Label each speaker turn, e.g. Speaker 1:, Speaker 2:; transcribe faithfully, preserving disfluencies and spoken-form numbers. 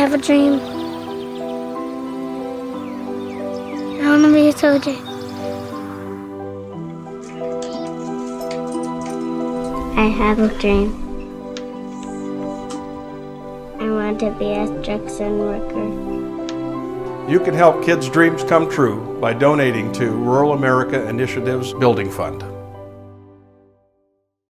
Speaker 1: have a dream. I want to be a soldier. I have a dream. I want to be a construction worker.
Speaker 2: You can help kids' dreams come true by donating to Rural America Initiative's Building Fund.